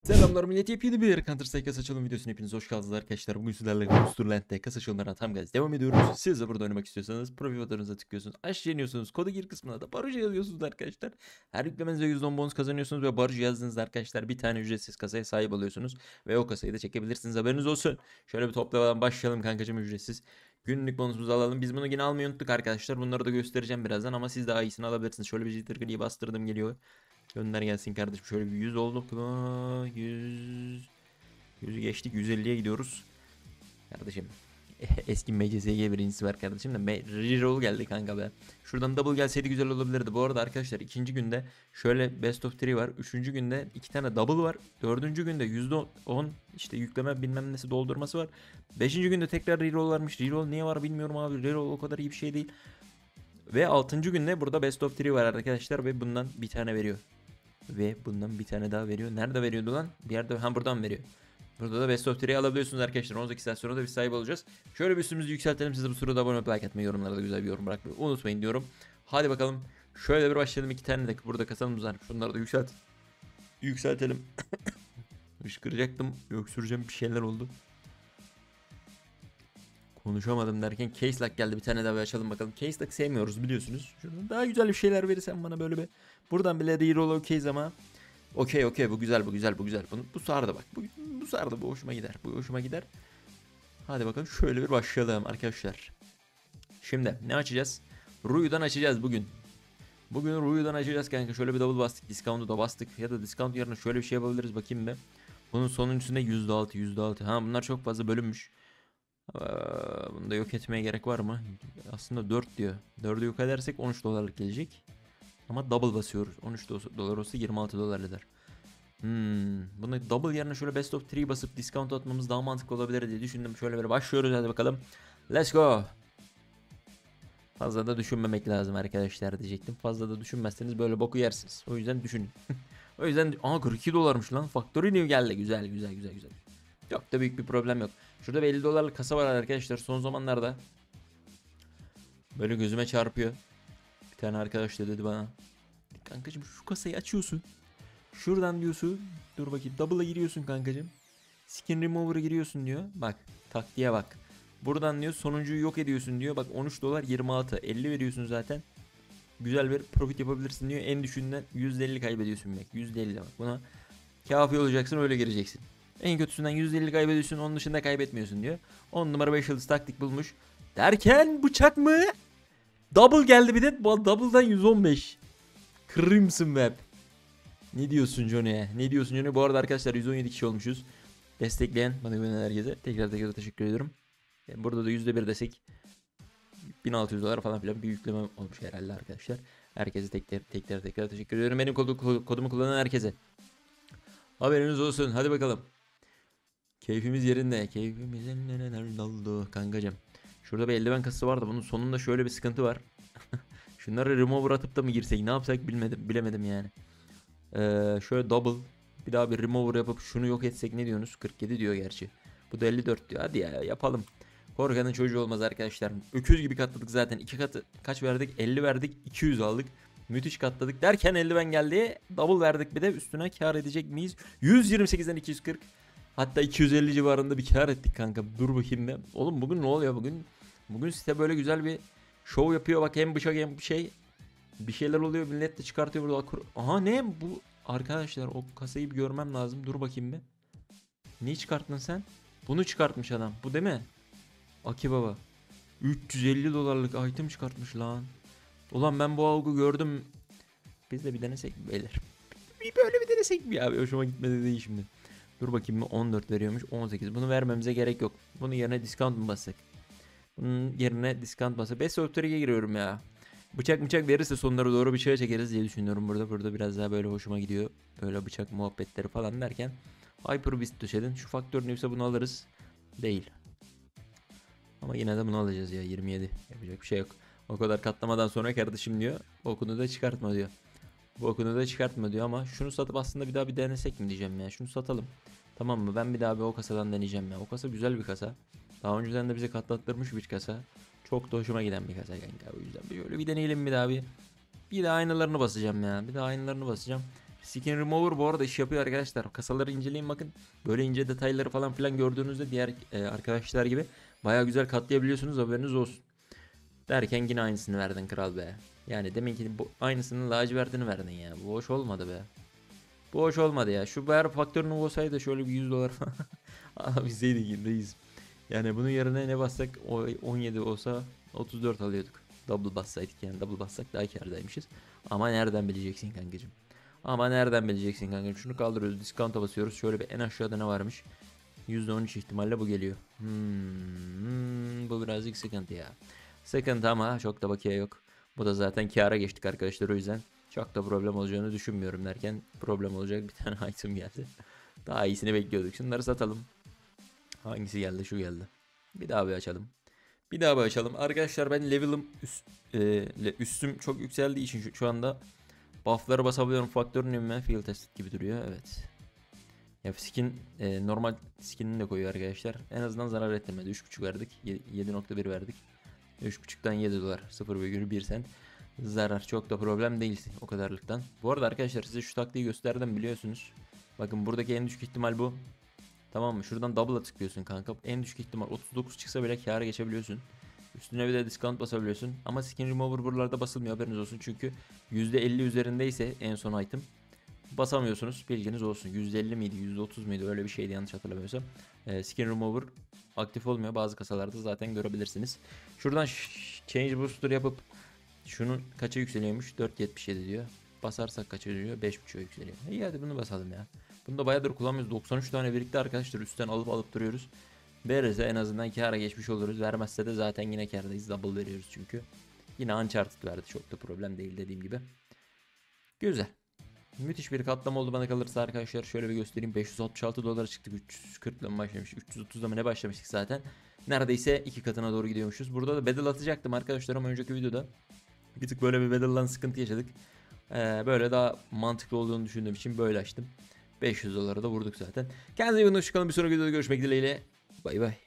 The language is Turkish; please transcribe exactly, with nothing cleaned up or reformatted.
Selamlar millet, yepyeni bir Counter Strike kasa açılım videosuna hepiniz hoş geldiniz arkadaşlar. Bugün sizlerle Monsterland'de kasa açılımlarına tam gaz devam ediyoruz. Siz de burada oynamak istiyorsanız profil fotoğrafınıza tıklıyorsunuz. Aşağı iniyorsunuz, kodu gir kısmına da baraj yazıyorsunuz arkadaşlar. Her yüklemenize yüzde on bonus kazanıyorsunuz ve baraj yazdığınızda arkadaşlar bir tane ücretsiz kasaya sahip oluyorsunuz. Ve o kasayı da çekebilirsiniz, haberiniz olsun. Şöyle bir toplamadan başlayalım kankacığım, ücretsiz. Günlük bonusumuzu alalım. Biz bunu yine almayı unuttuk arkadaşlar. Bunları da göstereceğim birazdan ama siz daha iyisini alabilirsiniz. Şöyle bir jitter bastırdım, geliyor. Gönder gelsin kardeşim. Şöyle bir yüz olduk mu? yüz yüzü geçtik. yüz elliye gidiyoruz. Kardeşim. Eski M C S G birincisi var kardeşim de. Reroll geldi kanka be. Şuradan double gelseydi güzel olabilirdi. Bu arada arkadaşlar ikinci günde şöyle best of üç var. Üçüncü günde iki tane double var. Dördüncü günde yüzde on işte yükleme bilmem nesi doldurması var. Beşinci günde tekrar reroll varmış. Reroll niye var bilmiyorum abi. Reroll o kadar iyi bir şey değil. Ve altıncı günde burada best of üç var arkadaşlar ve bundan bir tane veriyor. Ve bundan bir tane daha veriyor. Nerede veriyordu lan? Bir yerde, ha buradan veriyor. Burada da Best of üç'ü alabiliyorsunuz arkadaşlar. on sekiz saat sonra da bir sahip olacağız. Şöyle bir üstümüzü yükseltelim. Siz de bu sırada abone olup like atmayı, yorumlara da güzel bir yorum bırakmayı unutmayın diyorum. Hadi bakalım. Şöyle bir başlayalım. İki tane de burada kasamız var. Şunları da yükselt. Yükseltelim. Işkıracaktım. Öksüreceğim, bir şeyler oldu. Konuşamadım derken case lock geldi. Bir tane daha bir açalım bakalım. Case lock sevmiyoruz biliyorsunuz. Şuradan daha güzel bir şeyler verirsen bana böyle bir. Buradan bile reroll okey'iz ama. Okey okey, bu güzel bu güzel bu güzel. Bunu, bu sardı bak. Bu, bu sardı, bu hoşuma gider. Bu hoşuma gider. Hadi bakalım şöyle bir başlayalım arkadaşlar. Şimdi ne açacağız? Ruyu'dan açacağız bugün. Bugün Ruyu'dan açacağız kanka. Şöyle bir double bastık. Discount'u da bastık. Ya da discount yerine şöyle bir şey yapabiliriz, bakayım be. Bunun sonuncusunda yüzde altı yüzde altı. Ha bunlar çok fazla bölünmüş. Ee, bunu da yok etmeye gerek var mı? Aslında dört diyor. dördü yok edersek on üç dolarlık gelecek. Ama double basıyoruz. on üç dolar olsa yirmi altı dolar eder. Hmm, bunu double yerine şöyle best of üç basıp discount atmamız daha mantıklı olabilir diye düşündüm. Şöyle bir başlıyoruz, hadi bakalım. Let's go. Fazla da düşünmemek lazım arkadaşlar diyecektim. Fazla da düşünmezseniz böyle boku yersiniz. O yüzden düşünün. O yüzden aa kırk iki dolarmış lan. Factory New geldi. Güzel güzel güzel güzel. Çok da büyük bir problem yok. Şurada bir elli dolarlık kasa var arkadaşlar. Son zamanlarda böyle gözüme çarpıyor. Bir tane arkadaş da dedi bana. Kankacım şu kasayı açıyorsun. Şuradan diyorsun. Dur bakayım. Double'a giriyorsun kankacım. Skin remover'a giriyorsun diyor. Bak taktiğe bak. Buradan diyor sonuncuyu yok ediyorsun diyor. Bak on üç dolar yirmi altı. elli veriyorsun zaten. Güzel bir profit yapabilirsin diyor. En düşüğünden yüzde elli kaybediyorsun bak. yüzde elli bak. Buna kafi olacaksın, öyle gireceksin. En kötüsünden yüzde elli kaybediyorsun. Onun dışında kaybetmiyorsun diyor. on numara beş yıldız taktik bulmuş. Derken bıçak mı? Double geldi bir de. Double'dan yüz on beş. Crimson Web. Ne diyorsun Johnny'e? Ne diyorsun Johnny? Bu arada arkadaşlar yüz on yedi kişi olmuşuz. Destekleyen bana gönderen herkese tekrar tekrar teşekkür ediyorum. Yani burada da yüzde bir desek bin altı yüz dolar falan filan bir yükleme olmuş herhalde arkadaşlar. Herkese tekrar tekrar tekrar teşekkür ediyorum. Benim kodu, kodumu kullanan herkese. Haberiniz olsun. Hadi bakalım. Keyfimiz yerinde. Keyfimiz neler oldu kankacım. Şurada bir eldiven kasası vardı. Bunun sonunda şöyle bir sıkıntı var. Şunları remover atıp da mı girsek, ne yapsak bilmedim, bilemedim yani. Ee, şöyle double bir daha bir remover yapıp şunu yok etsek ne diyorsunuz? kırk yedi diyor gerçi. Bu da elli dört diyor. Hadi ya yapalım. Korkanın çocuğu olmaz arkadaşlar. Öküz gibi katladık zaten. iki katı kaç verdik? elli verdik. iki yüz aldık. Müthiş katladık. Derken eldiven geldi. Double verdik bir de. Üstüne kar edecek miyiz? yüz yirmi sekizden iki yüz kırk. Hatta iki yüz elli civarında bir kar ettik kanka. Dur bakayım da. Oğlum bugün ne oluyor bugün? Bugün site böyle güzel bir show yapıyor. Bak hem bıçak hem şey. Bir şeyler oluyor. Millet de çıkartıyor burada. Aha ne bu? Arkadaşlar o kasayı bir görmem lazım. Dur bakayım bir. Ne çıkarttın sen? Bunu çıkartmış adam. Bu değil mi? Aki baba. üç yüz elli dolarlık item çıkartmış lan. Ulan ben bu algı gördüm. Biz de bir denesek mi beyler? Bir böyle bir denesek mi abi? Hoşuma gitmedi değil şimdi. Dur bakayım mı? on dört veriyormuş. on sekiz. Bunu vermemize gerek yok. Bunun yerine discount mı bassak? Bunun yerine discount bassak. Best of üç'e giriyorum ya. Bıçak bıçak verirse sonlara doğru bıçağa çekeriz diye düşünüyorum burada. Burada biraz daha böyle hoşuma gidiyor. Böyle bıçak muhabbetleri falan derken. Hyper Beast düşedin. Şu faktör neyse bunu alırız. Değil. Ama yine de bunu alacağız ya, yirmi yedi. Yapacak bir şey yok. O kadar katlamadan sonra kardeşim diyor. Okunu da çıkartma diyor. Bu okunu da çıkartma diyor ama şunu satıp aslında bir daha bir denesek mi diyeceğim ya. Şunu satalım. Tamam mı? Ben bir daha bir o kasadan deneyeceğim ya. O kasa güzel bir kasa. Daha önceden de bize katlattırmış bir kasa. Çok da hoşuma giden bir kasa kanka. O yüzden bir öyle bir deneyelim bir daha bir. Bir daha aynalarını basacağım ya. Bir daha aynalarını basacağım. Skin Remover bu arada iş yapıyor arkadaşlar. Kasaları inceleyin bakın. Böyle ince detayları falan filan gördüğünüzde diğer e, arkadaşlar gibi baya güzel katlayabiliyorsunuz, haberiniz olsun. Derken yine aynısını verdin kral be. Yani demin ki bu aynısının lacivertini verdin ya. Bu hoş olmadı be. Bu hoş olmadı ya. Şu bar faktörünü olsaydı şöyle bir yüz dolar falan alabilseydik reis. Yani bunun yerine ne bassak o on yedi olsa otuz dört alıyorduk. Double bassaydık yani double bassak daha kârdaymışız. Ama nereden bileceksin kankacığım? Ama nereden bileceksin kankacığım? Şunu kaldırıyoruz, discount'a basıyoruz. Şöyle bir en aşağıda ne varmış? yüzde on üç ihtimalle bu geliyor. Hmm, hmm, bu birazcık sıkıntı ya. Sıkıntı ama çok da bakiye yok. Bu da zaten kâra geçtik arkadaşlar, o yüzden çok da problem olacağını düşünmüyorum derken problem olacak bir tane item geldi. Daha iyisini bekliyorduk. Şunları satalım. Hangisi geldi? Şu geldi. Bir daha bir açalım. Bir daha bir açalım. Arkadaşlar ben level'ım üst, e, le- üstüm çok yükseldiği için şu, şu anda buff'ları basabiliyorum. Faktörün inme field test gibi duruyor. Evet. Ya skin e, normal skinini de koyuyor arkadaşlar. En azından zarar ettirmedi. üç buçuk verdik. yedi nokta bir verdik. üç buçuktan yedi dolar. sıfır virgül bir sent. Zarar çok da problem değil o kadarlıktan. Bu arada arkadaşlar size şu taktiği gösterdim biliyorsunuz. Bakın buradaki en düşük ihtimal bu. Tamam mı? Şuradan double'a tıklıyorsun kanka. En düşük ihtimal otuz dokuz çıksa bile kâra geçebiliyorsun. Üstüne bir de discount basabiliyorsun. Ama skin remover buralarda basılmıyor, haberiniz olsun. Çünkü yüzde elli üzerindeyse en son item basamıyorsunuz, bilginiz olsun. yüzde elli miydi, yüzde otuz muydu, öyle bir şeydi yanlış hatırlamıyorsam. Ee, skin remover aktif olmuyor, bazı kasalarda zaten görebilirsiniz. Şuradan change booster yapıp şunun kaça yükseliyormuş, dört yetmiş yedi diyor. Basarsak kaça diyor, beş buçuğa yükseliyor. İyi hadi bunu basalım ya. Bunu da bayağıdır kullanmıyoruz. doksan üç tane birlikte arkadaşlar, üstten alıp alıp duruyoruz. Verirse en azından kâra geçmiş oluruz. Vermezse de zaten yine kârdayız. Double veriyoruz çünkü. Yine Uncharted verdi. Çok da problem değil dediğim gibi. Güzel. Müthiş bir katlama oldu bana kalırsa arkadaşlar. Şöyle bir göstereyim. beş yüz altmış altı dolara çıktık. üç yüz kırkla mı başlamış? üç yüz otuzda mı ne başlamıştık zaten. Neredeyse iki katına doğru gidiyormuşuz. Burada da battle atacaktım arkadaşlar ama önceki videoda bir tık böyle bir battle'dan sıkıntı yaşadık. Ee, böyle daha mantıklı olduğunu düşündüğüm için böyle açtım. beş yüz dolara da vurduk zaten. Kendinize iyi bakın. Hoşçakalın. Bir sonraki videoda görüşmek dileğiyle. Bay bay.